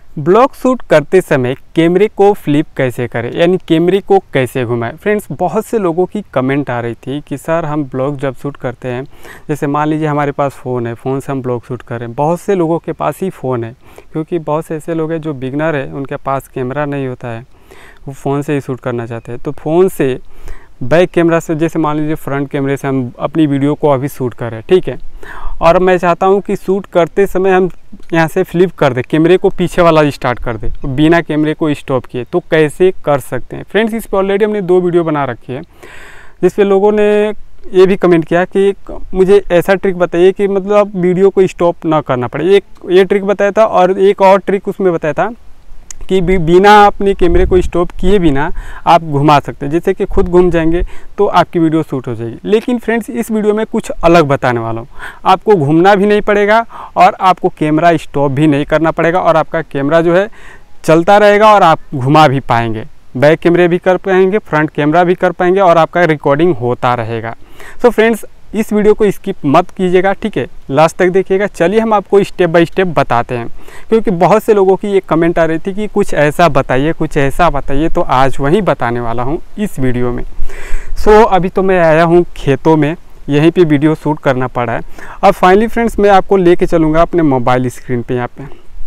Blog shoot करते समय कैमरे को फ्लिप कैसे करें, यानी कैमरे को कैसे घुमाएं। फ्रेंड्स, बहुत से लोगों की कमेंट आ रही थी कि सर हम ब्लॉग जब शूट करते हैं, जैसे मान लीजिए हमारे पास फ़ोन है, फ़ोन से हम ब्लॉग शूट कर रहे हैं। बहुत से लोगों के पास ही फ़ोन है, क्योंकि बहुत से ऐसे लोग हैं जो बिगनर है, उनके पास कैमरा नहीं होता है, वो फ़ोन से ही शूट करना चाहते हैं। तो फ़ोन से बैक कैमरा से, जैसे मान लीजिए फ्रंट कैमरे से हम अपनी वीडियो को अभी शूट कर रहे हैं, ठीक है, और मैं चाहता हूं कि शूट करते समय हम यहां से फ्लिप कर दें, कैमरे को पीछे वाला स्टार्ट कर दें बिना कैमरे को स्टॉप किए। तो कैसे कर सकते हैं फ्रेंड्स? इस पर ऑलरेडी हमने 2 वीडियो बना रखी है, जिस पे लोगों ने ये भी कमेंट किया कि मुझे ऐसा ट्रिक बताइए कि मतलब वीडियो को स्टॉप ना करना पड़े। एक ये ट्रिक बताया था, और एक और ट्रिक उसमें बताया था कि बिना अपने कैमरे को स्टॉप किए बिना आप घुमा सकते हैं, जैसे कि खुद घूम जाएंगे तो आपकी वीडियो शूट हो जाएगी। लेकिन फ्रेंड्स, इस वीडियो में कुछ अलग बताने वाला हूँ। आपको घूमना भी नहीं पड़ेगा और आपको कैमरा स्टॉप भी नहीं करना पड़ेगा, और आपका कैमरा जो है चलता रहेगा और आप घुमा भी पाएंगे। बैक कैमरे भी कर पाएंगे, फ्रंट कैमरा भी कर पाएंगे, और आपका रिकॉर्डिंग होता रहेगा। सो फ्रेंड्स, इस वीडियो को स्किप मत कीजिएगा, ठीक है, लास्ट तक देखिएगा। चलिए हम आपको स्टेप बाय स्टेप बताते हैं, क्योंकि बहुत से लोगों की ये कमेंट आ रही थी कि कुछ ऐसा बताइए, कुछ ऐसा बताइए, तो आज वही बताने वाला हूँ इस वीडियो में। सो अभी तो मैं आया हूँ खेतों में, यहीं पे वीडियो शूट करना पड़ा है। अब फाइनली फ्रेंड्स, मैं आपको लेके चलूँगा अपने मोबाइल स्क्रीन पे, यहाँ पे,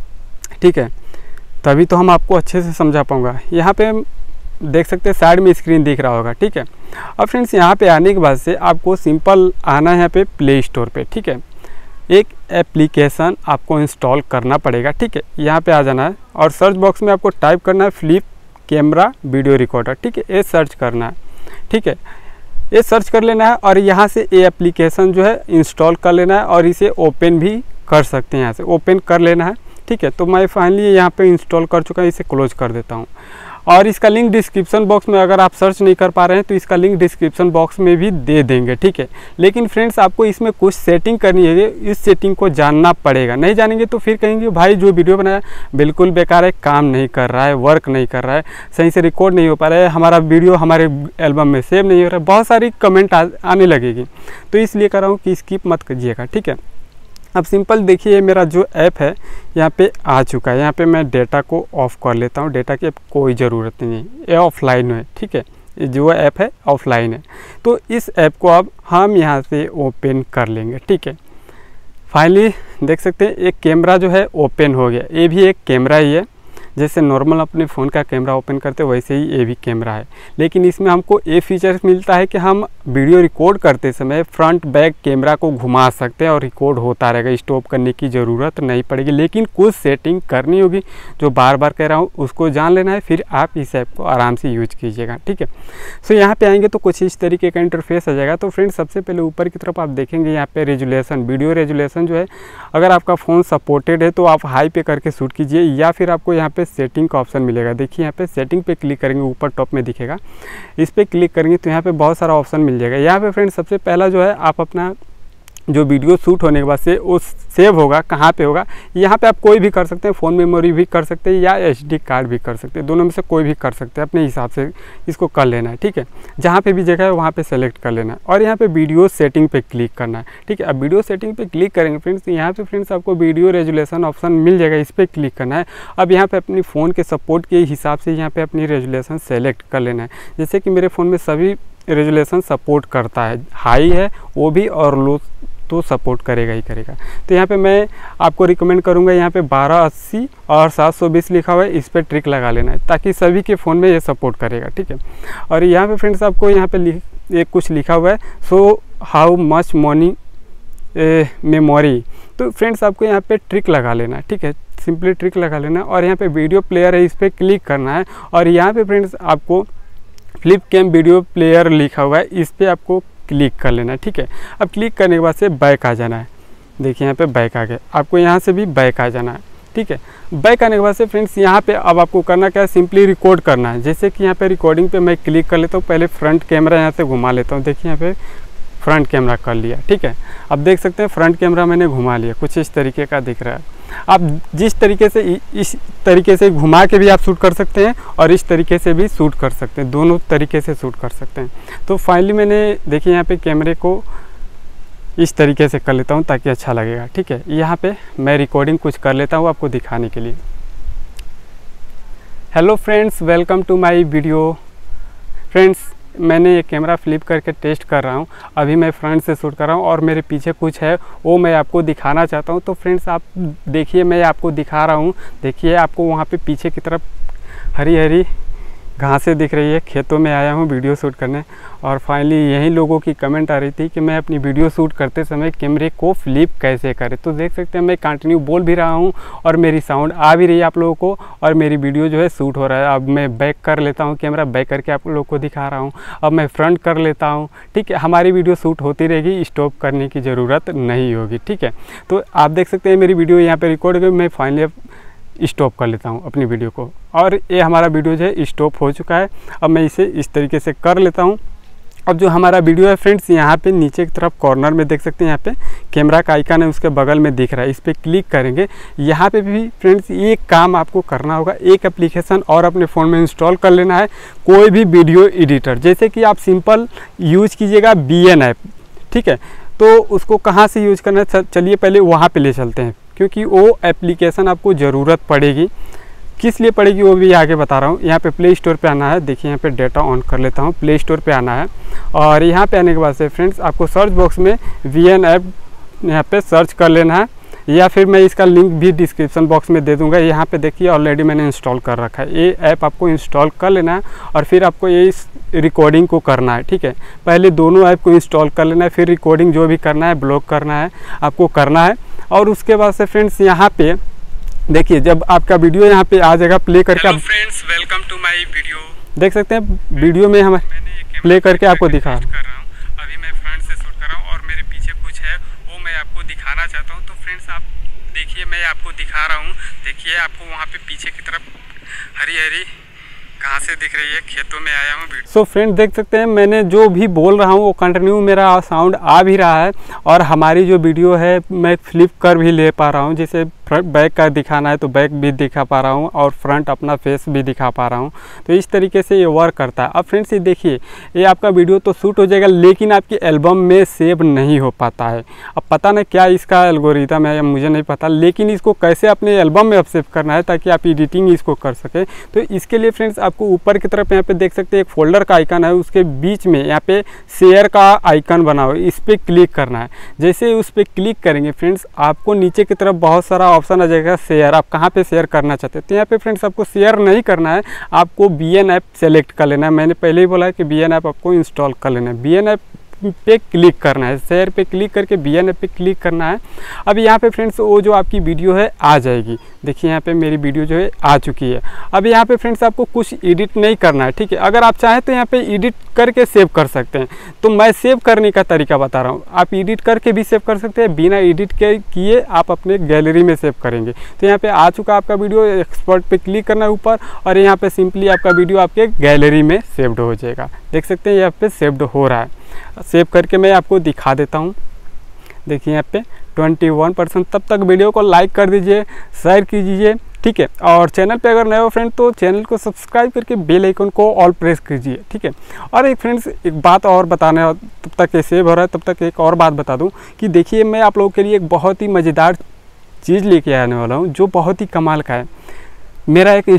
ठीक है, तभी तो हम आपको अच्छे से समझा पाऊँगा। यहाँ पे देख सकते हैं साइड में स्क्रीन दिख रहा होगा, ठीक है। अब फ्रेंड्स, यहाँ पे आने के बाद से आपको सिंपल आना है यहाँ पे प्ले स्टोर पे, ठीक है। एक एप्लीकेशन आपको इंस्टॉल करना पड़ेगा, ठीक है। यहाँ पे आ जाना है और सर्च बॉक्स में आपको टाइप करना है फ्लिप कैमरा वीडियो रिकॉर्डर, ठीक है, ये सर्च करना है, ठीक है। ये सर्च कर लेना है और यहाँ से ये एप्लीकेशन जो है इंस्टॉल कर लेना है, और इसे ओपन भी कर सकते हैं, यहाँ से ओपन कर लेना है, ठीक है। तो मैं फाइनली यहाँ पे इंस्टॉल कर चुका है, इसे क्लोज कर देता हूँ। और इसका लिंक डिस्क्रिप्शन बॉक्स में, अगर आप सर्च नहीं कर पा रहे हैं तो इसका लिंक डिस्क्रिप्शन बॉक्स में भी दे देंगे, ठीक है। लेकिन फ्रेंड्स, आपको इसमें कुछ सेटिंग करनी है, इस सेटिंग को जानना पड़ेगा। नहीं जानेंगे तो फिर कहेंगे भाई जो वीडियो बनाया बिल्कुल बेकार है, काम नहीं कर रहा है, वर्क नहीं कर रहा है, सही से रिकॉर्ड नहीं हो पा रहा है, हमारा वीडियो हमारे एल्बम में सेव नहीं हो रहा है, बहुत सारी कमेंट आने लगेगी। तो इसलिए कह रहा हूँ कि स्किप मत कीजिएगा, ठीक है। अब सिंपल देखिए, मेरा जो ऐप है यहाँ पे आ चुका है। यहाँ पे मैं डेटा को ऑफ़ कर लेता हूँ, डेटा की कोई ज़रूरत नहीं है, ये ऑफलाइन है, ठीक है। ये जो ऐप है ऑफलाइन है, तो इस ऐप को अब हम यहाँ से ओपन कर लेंगे, ठीक है। फाइनली देख सकते हैं एक कैमरा जो है ओपन हो गया। ये भी एक कैमरा ही है, जैसे नॉर्मल अपने फ़ोन का कैमरा ओपन करते वैसे ही ये भी कैमरा है। लेकिन इसमें हमको ये फीचर्स मिलता है कि हम वीडियो रिकॉर्ड करते समय फ्रंट बैक कैमरा को घुमा सकते हैं और रिकॉर्ड होता रहेगा, स्टॉप करने की ज़रूरत नहीं पड़ेगी। लेकिन कुछ सेटिंग करनी होगी, जो बार बार कह रहा हूँ, उसको जान लेना है, फिर आप इस ऐप को आराम से यूज कीजिएगा, ठीक है। सो यहाँ पे आएंगे तो कुछ इस तरीके का इंटरफेस आ जाएगा। तो फ्रेंड्स, सबसे पहले ऊपर की तरफ आप देखेंगे यहाँ पे रेजुलेशन, वीडियो रेजुलेशन जो है, अगर आपका फ़ोन सपोर्टेड है तो आप हाई पे करके शूट कीजिए, या फिर आपको यहाँ पे सेटिंग का ऑप्शन मिलेगा। देखिए यहाँ पे सेटिंग पे क्लिक करेंगे, ऊपर टॉप में दिखेगा, इस पे क्लिक करेंगे तो यहाँ पे बहुत सारा ऑप्शन मिल जाएगा। यहाँ पे फ्रेंड्स, सबसे पहला जो है, आप अपना जो वीडियो शूट होने के बाद से वो सेव होगा, कहाँ पे होगा, यहाँ पे आप कोई भी कर सकते हैं, फ़ोन मेमोरी भी कर सकते हैं या SD कार्ड भी कर सकते हैं, दोनों में से कोई भी कर सकते हैं, अपने हिसाब से इसको कर लेना है, ठीक है। जहाँ पे भी जगह है वहाँ पे सेलेक्ट कर लेना है, और यहाँ पे वीडियो सेटिंग पे क्लिक करना है, ठीक है। अब वीडियो सेटिंग पे क्लिक करेंगे फ्रेंड्स, यहाँ पे फ्रेंड्स आपको वीडियो रेजुलेशन ऑप्शन मिल जाएगा, इस पर क्लिक करना है। अब यहाँ पे अपनी फ़ोन के सपोर्ट के हिसाब से यहाँ पे अपनी रेजुलेशन सेलेक्ट कर लेना है। जैसे कि मेरे फ़ोन में सभी रेजुलेशन सपोर्ट करता है, हाई है वो भी और लो तो सपोर्ट करेगा ही करेगा। तो यहाँ पे मैं आपको रिकमेंड करूँगा, यहाँ पे 1280 और 720 लिखा हुआ है, इस पर ट्रिक लगा लेना है, ताकि सभी के फ़ोन में ये सपोर्ट करेगा, ठीक है। और यहाँ पे फ्रेंड्स आपको यहाँ पे कुछ लिखा हुआ है, so how much money memory. तो फ्रेंड्स, आपको यहाँ पे ट्रिक लगा लेना है, ठीक है, सिंपली ट्रिक लगा लेना है। और यहाँ पे वीडियो प्लेयर है, इस पर क्लिक करना है, और यहाँ पे फ्रेंड्स आपको फ्लिप कैम वीडियो प्लेयर लिखा हुआ है, इस पर आपको क्लिक कर लेना है, ठीक है। अब क्लिक करने के बाद से बैक आ जाना है, देखिए यहाँ पे बैक आ गया, आपको यहाँ से भी बैक आ जाना है, ठीक है। बैक आने के बाद से फ्रेंड्स, यहाँ पे अब आपको करना क्या है, सिंपली रिकॉर्ड करना है। जैसे कि यहाँ पे रिकॉर्डिंग पे मैं क्लिक कर लेता हूँ, पहले फ्रंट कैमरा यहाँ से घुमा लेता हूँ, देखिए यहाँ पे फ्रंट कैमरा कर लिया, ठीक है। अब देख सकते हैं फ्रंट कैमरा मैंने घुमा लिया, कुछ इस तरीके का दिख रहा है। आप जिस तरीके से इस तरीके से घुमा के भी आप शूट कर सकते हैं, और इस तरीके से भी शूट कर सकते हैं, दोनों तरीके से शूट कर सकते हैं। तो फाइनली मैंने देखिए यहाँ पे कैमरे को इस तरीके से कर लेता हूँ ताकि अच्छा लगेगा, ठीक है। यहाँ पे मैं रिकॉर्डिंग कुछ कर लेता हूँ आपको दिखाने के लिए। Hello friends, welcome to my video. Friends, मैंने ये कैमरा फ्लिप करके टेस्ट कर रहा हूँ। अभी मैं फ्रंट से शूट कर रहा हूँ और मेरे पीछे कुछ है वो मैं आपको दिखाना चाहता हूँ। तो फ्रेंड्स आप देखिए, मैं आपको दिखा रहा हूँ। देखिए आपको वहाँ पे पीछे की तरफ हरी हरी घासें दिख रही है। खेतों में आया हूँ वीडियो शूट करने और फाइनली यही लोगों की कमेंट आ रही थी कि मैं अपनी वीडियो शूट करते समय कैमरे को फ्लिप कैसे करें। तो देख सकते हैं मैं कंटिन्यू बोल भी रहा हूँ और मेरी साउंड आ भी रही है आप लोगों को और मेरी वीडियो जो है शूट हो रहा है। अब मैं बैक कर लेता हूँ, कैमरा बैक करके आप लोगों को दिखा रहा हूँ। अब मैं फ्रंट कर लेता हूँ। ठीक है, हमारी वीडियो शूट होती रहेगी, स्टॉप करने की ज़रूरत नहीं होगी। ठीक है, तो आप देख सकते हैं मेरी वीडियो यहाँ पर रिकॉर्ड हो गई। मैं फाइनली स्टॉप कर लेता हूँ अपनी वीडियो को और ये हमारा वीडियो जो है स्टॉप हो चुका है। अब मैं इसे इस तरीके से कर लेता हूँ। अब जो हमारा वीडियो है फ्रेंड्स, यहाँ पे नीचे की तरफ कॉर्नर में देख सकते हैं, यहाँ पे कैमरा का आइकन है, उसके बगल में दिख रहा है। इस पर क्लिक करेंगे। यहाँ पे भी फ्रेंड्स एक काम आपको करना होगा, एक एप्लीकेशन और अपने फ़ोन में इंस्टॉल कर लेना है, कोई भी वीडियो एडिटर। जैसे कि आप सिंपल यूज कीजिएगा VN ऐप। ठीक है, तो उसको कहाँ से यूज करना है, चलिए पहले वहाँ पर ले चलते हैं, क्योंकि वो एप्लीकेशन आपको ज़रूरत पड़ेगी। किस लिए पड़ेगी वो भी आगे बता रहा हूँ। यहाँ पे प्ले स्टोर पे आना है। देखिए यहाँ पे डेटा ऑन कर लेता हूँ। प्ले स्टोर पे आना है और यहाँ पे आने के बाद से फ्रेंड्स आपको सर्च बॉक्स में VN ऐप यहाँ पे सर्च कर लेना है, या फिर मैं इसका लिंक भी डिस्क्रिप्शन बॉक्स में दे दूँगा। यहाँ पे देखिए ऑलरेडी मैंने इंस्टॉल कर रखा है। ये ऐप आपको इंस्टॉल कर लेना है और फिर आपको ये रिकॉर्डिंग को करना है। ठीक है, पहले दोनों ऐप को इंस्टॉल कर लेना है, फिर रिकॉर्डिंग जो भी करना है, ब्लॉग करना है, आपको करना है। और उसके बाद से फ्रेंड्स यहाँ पे देखिए, जब आपका वीडियो यहाँ पे आ जाएगा प्ले करके। Hello friends, welcome to my video. देख सकते हैं वीडियो में हम प्ले करके आपको दिखा रहा हूँ। अभी मैं फ्रंट से शूट कर रहा हूँ और मेरे पीछे कुछ है वो मैं आपको दिखाना चाहता हूँ। तो फ्रेंड्स आप देखिए, मैं आपको दिखा रहा हूँ। देखिए आपको वहाँ पे पीछे की तरफ हरी हरी घासें दिख रही है। खेतों में आया हूँ। सो फ्रेंड देख सकते हैं मैंने जो भी बोल रहा हूँ वो कंटिन्यू मेरा साउंड आ भी रहा है और हमारी जो वीडियो है मैं फ्लिप कर भी ले पा रहा हूँ। जैसे फ्रंट बैक का दिखाना है तो बैक भी दिखा पा रहा हूँ और फ्रंट अपना फेस भी दिखा पा रहा हूँ। तो इस तरीके से ये वर्क करता है। अब फ्रेंड्स ये देखिए, ये आपका वीडियो तो शूट हो जाएगा लेकिन आपकी एल्बम में सेव नहीं हो पाता है। अब पता नहीं क्या इसका एल्गोरिथम है, मुझे नहीं पता, लेकिन इसको कैसे अपने एल्बम में अब सेव करना है ताकि आप एडिटिंग इसको कर सकें। तो इसके लिए फ्रेंड्स आपको ऊपर की तरफ यहाँ पे देख सकते हैं एक फोल्डर का आइकन है, उसके बीच में यहाँ पे शेयर का आइकन बना हुआ है, इस पर क्लिक करना है। जैसे उस पर क्लिक करेंगे फ्रेंड्स आपको नीचे की तरफ बहुत सारा ऑप्शन आ जाएगा शेयर। आप कहाँ पे शेयर करना चाहते हैं, तो यहाँ पे फ्रेंड्स आपको शेयर नहीं करना है, आपको VN ऐप सेलेक्ट कर लेना है। मैंने पहले ही बोला है कि VN ऐप आपको इंस्टॉल कर लेना है। VN ऐप पे क्लिक करना है, शेयर पे क्लिक करके VN ऐप पे क्लिक करना है। अब यहाँ पे फ्रेंड्स वो जो आपकी वीडियो है आ जाएगी। देखिए यहाँ पे मेरी वीडियो जो है आ चुकी है। अब यहाँ पे फ्रेंड्स आपको कुछ एडिट नहीं करना है। ठीक है, अगर आप चाहें तो यहाँ पे एडिट करके सेव कर सकते हैं। तो मैं सेव करने का तरीका बता रहा हूँ। आप एडिट करके भी सेव कर सकते हैं, बिना एडिट किए आप अपने गैलरी में सेव करेंगे। तो यहाँ पे आ चुका आपका वीडियो, एक्सपोर्ट पे क्लिक करना है ऊपर और यहाँ पे सिंपली आपका वीडियो आपके गैलरी में सेव्ड हो जाएगा। देख सकते हैं यहाँ पे सेव्ड हो रहा है। सेव करके मैं आपको दिखा देता हूँ। देखिए यहाँ पे 21%। तब तक वीडियो को लाइक कर दीजिए, शेयर कीजिए। ठीक है, और चैनल पे अगर नए हो फ्रेंड तो चैनल को सब्सक्राइब करके बेल आइकन को ऑल प्रेस कीजिए। ठीक है, और एक फ्रेंड्स एक बात और बताने, तब तक ये सेव हो रहा है तब तक एक और बात बता दूं कि देखिए मैं आप लोगों के लिए एक बहुत ही मज़ेदार चीज़ लेके आने वाला हूँ जो बहुत ही कमाल का है। मेरा एक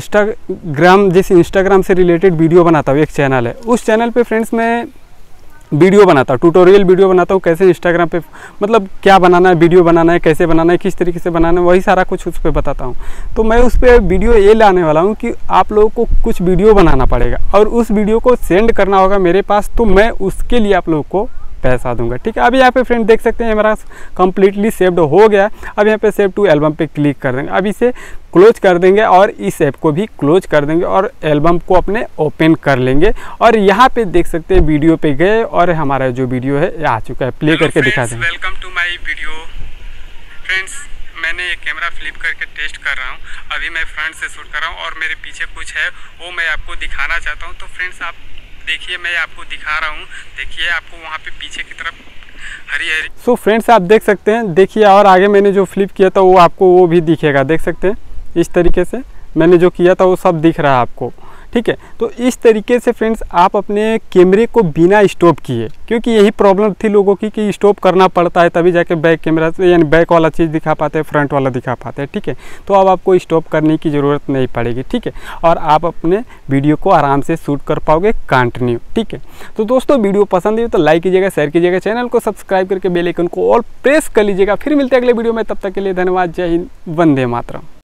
इंस्टाग्राम से रिलेटेड वीडियो बनाता हूँ, एक चैनल है। उस चैनल पर फ्रेंड्स मैं वीडियो बनाता हूँ, ट्यूटोरियल वीडियो बनाता हूँ, कैसे इंस्टाग्राम पे मतलब क्या बनाना है, वीडियो बनाना है, कैसे बनाना है, किस तरीके से बनाना है, वही सारा कुछ उस पर बताता हूँ। तो मैं उस पर वीडियो ये लाने वाला हूँ कि आप लोगों को कुछ वीडियो बनाना पड़ेगा और उस वीडियो को सेंड करना होगा मेरे पास, तो मैं उसके लिए आप लोगों को पैसा दूंगा। ठीक है, अभी यहाँ पे फ्रेंड देख सकते हैं मेरा कंप्लीटली सेव्ड हो गया। अब यहाँ पे सेव टू एल्बम पे क्लिक कर देंगे। अब इसे क्लोज कर देंगे और इस ऐप को भी क्लोज कर देंगे और एल्बम को अपने ओपन कर लेंगे। और यहाँ पे देख सकते हैं वीडियो पे गए और हमारा जो वीडियो है आ चुका है। प्ले करके दिखा देंगे। Welcome to my video. Friends मैंने ये कैमरा फ्लिप करके टेस्ट कर रहा हूँ। अभी मैं फ्रंट से शूट कर रहा हूँ और मेरे पीछे कुछ है वो मैं आपको दिखाना चाहता हूँ। तो फ्रेंड्स आप देखिए, मैं आपको दिखा रहा हूँ। देखिए आपको वहाँ पे पीछे की तरफ हरी हरी। सो फ्रेंड्स आप देख सकते हैं, देखिए और आगे मैंने जो फ्लिप किया था वो आपको वो भी दिखेगा। देख सकते हैं इस तरीके से मैंने जो किया था वो सब दिख रहा है आपको। ठीक है। तो इस तरीके से फ्रेंड्स आप अपने कैमरे को बिना स्टॉप किए, क्योंकि यही प्रॉब्लम थी लोगों की कि स्टॉप करना पड़ता है तभी जाके बैक कैमरा से यानी बैक वाला चीज़ दिखा पाते हैं, फ्रंट वाला दिखा पाते हैं, ठीक है। तो अब आपको स्टॉप करने की ज़रूरत नहीं पड़ेगी, ठीक है, और आप अपने वीडियो को आराम से शूट कर पाओगे कंटिन्यू, ठीक है। तो दोस्तों वीडियो पसंद है तो लाइक कीजिएगा, शेयर कीजिएगा, चैनल को सब्सक्राइब करके बेल आइकन को ऑल प्रेस कर लीजिएगा। फिर मिलते हैं अगले वीडियो में, तब तक के लिए धन्यवाद। जय हिंद, वंदे मातरम।